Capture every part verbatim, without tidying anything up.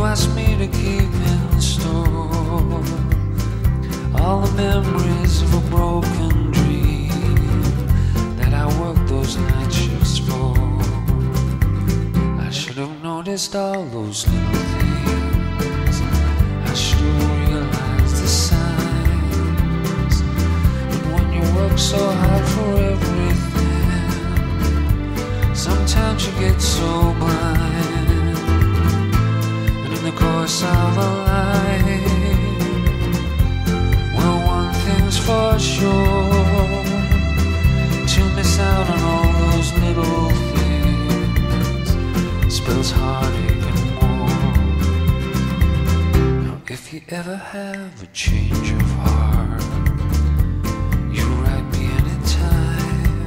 asked me to keep in store all the memories of a broken dream that I worked those night shifts for. I should have noticed all those little things. I should have realized the signs. And when you work so hard for everything, sometimes you get so blind. And in the course of a life, well, one thing's for sure: to miss out on all those little things spells heartache and more. Now, if you ever have a change of heart, you write me anytime.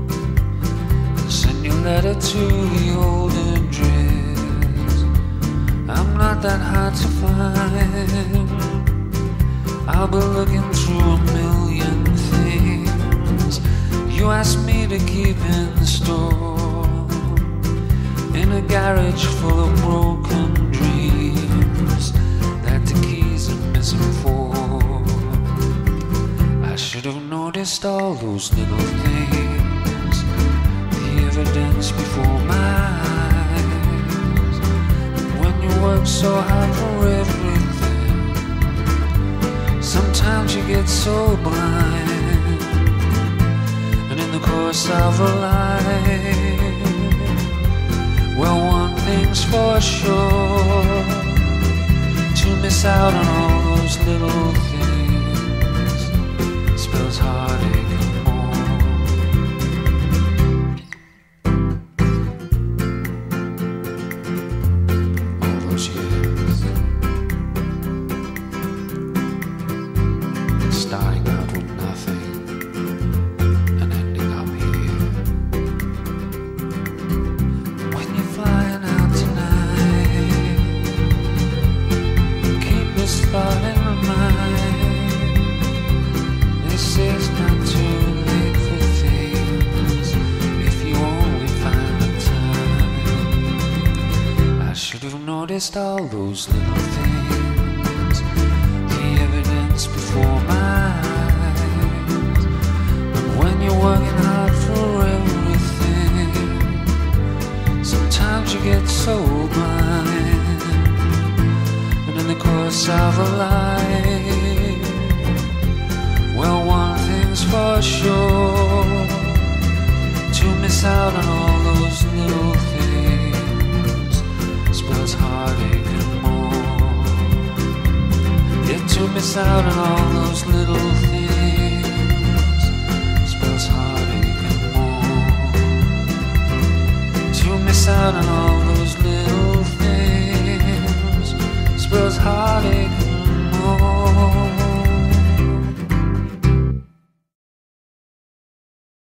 Send your letter to the old address. I'm not that hard to find. I'll be looking through a million things you asked me to keep in store, in a garage full of broken dreams that the keys are missing for. I should have noticed all those little things, the evidence before my eyes. And when you work so hard for everything, sometimes you get so blind. And in the course of a life, well, one thing's for sure: to miss out on all those little things spells heartache and more. All those years, starting out with nothing and ending up here. When you're flying out tonight, keep this thought in mind. They say it's not too late for things if you only find the time. I should have noticed all those little things, the evidence before my eyes. But when you're working hard for everything, sometimes you get so blind. And in the course of a life, well, one thing's for sure: to miss out on all those little things spells heartache and more. Yeah, to miss out on all those little things spells heartache and more. To miss out on all those